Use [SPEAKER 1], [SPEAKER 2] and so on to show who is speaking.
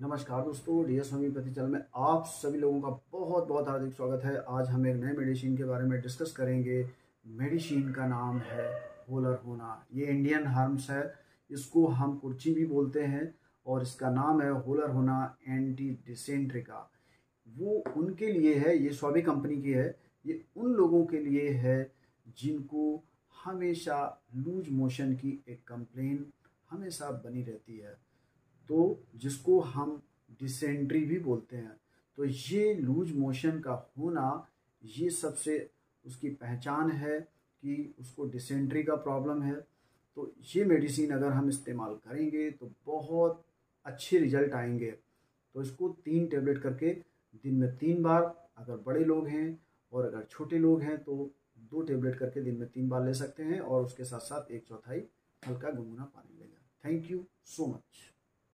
[SPEAKER 1] नमस्कार दोस्तों, DS homeopathy channel में आप सभी लोगों का बहुत बहुत हार्दिक स्वागत है। आज हम एक नए मेडिसिन के बारे में डिस्कस करेंगे। मेडिसिन का नाम है होलर होना। ये इंडियन हर्ब्स है, इसको हम कुर्ची भी बोलते हैं और इसका नाम है होलर होना एंटी डिसेंट्री का। वो उनके लिए है, ये स्वाबी कंपनी की है। ये उन लोगों के लिए है जिनको हमेशा लूज मोशन की एक कंप्लेन हमेशा बनी रहती है, तो जिसको हम डिसेंट्री भी बोलते हैं। तो ये लूज मोशन का होना, ये सबसे उसकी पहचान है कि उसको डिसेंट्री का प्रॉब्लम है। तो ये मेडिसिन अगर हम इस्तेमाल करेंगे तो बहुत अच्छे रिजल्ट आएंगे। तो इसको 3 टैबलेट करके दिन में 3 बार, अगर बड़े लोग हैं और अगर छोटे लोग हैं तो 2 टैबलेट करके दिन में 3 बार ले सकते हैं, और उसके साथ साथ 1/4 हल्का गुनगुना पानी लेगा। Thank you so much.